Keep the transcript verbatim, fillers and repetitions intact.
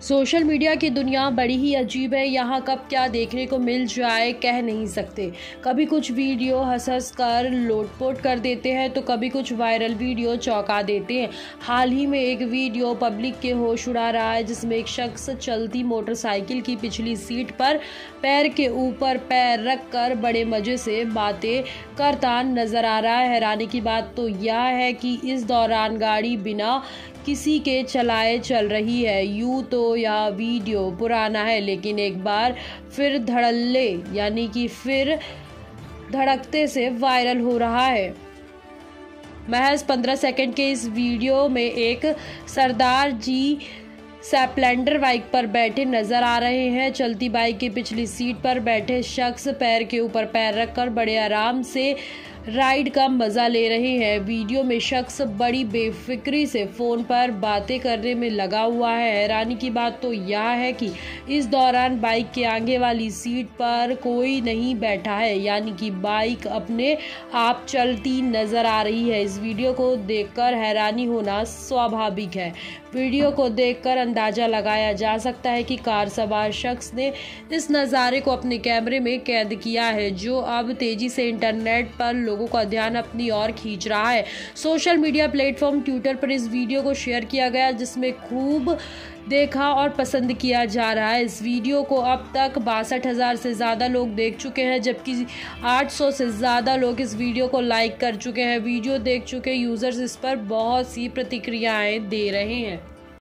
Social media की दुनिया बड़ी ही अजीब है। यहाँ कब क्या देखने को मिल जाए कह नहीं सकते। कभी कुछ वीडियो हंस हंस कर लोटपोट कर देते हैं तो कभी कुछ वायरल वीडियो चौंका देते हैं। हाल ही में एक वीडियो पब्लिक के होश उड़ा रहा है जिसमें एक शख्स चलती मोटरसाइकिल की पिछली सीट पर पैर के ऊपर पैर रख कर बड़े मजे से बातें करता नजर आ रहा है। हैरानी की बात तो यह है कि इस दौरान गाड़ी बिना किसी के चलाए चल रही है। यूं तो यह वीडियो पुराना है लेकिन एक बार फिर धड़ल्ले यानी कि फिर धड़कते से वायरल हो रहा है। महज पंद्रह सेकंड के इस वीडियो में एक सरदार जी स्प्लेंडर बाइक पर बैठे नजर आ रहे हैं। चलती बाइक की पिछली सीट पर बैठे शख्स पैर के ऊपर पैर रखकर बड़े आराम से राइड का मजा ले रहे हैं। वीडियो में शख्स बड़ी बेफिक्री से फोन पर बातें करने में लगा हुआ है। हैरानी की बात तो यह है कि इस दौरान बाइक के आगे वाली सीट पर कोई नहीं बैठा है, यानी कि बाइक अपने आप चलती नजर आ रही है। इस वीडियो को देखकर हैरानी होना स्वाभाविक है। वीडियो को देखकर अंदाजा लगाया जा सकता है कि कार सवार शख्स ने इस नज़ारे को अपने कैमरे में कैद किया है, जो अब तेजी से इंटरनेट पर लोगों का ध्यान अपनी ओर खींच रहा है। सोशल मीडिया प्लेटफॉर्म ट्विटर पर इस वीडियो को शेयर किया गया जिसमें खूब देखा और पसंद किया जा रहा है। इस वीडियो को अब तक बासठ हजार से ज़्यादा लोग देख चुके हैं, जबकि आठ सौ से ज़्यादा लोग इस वीडियो को लाइक कर चुके हैं। वीडियो देख चुके यूज़र्स इस पर बहुत सी प्रतिक्रियाएं दे रहे हैं।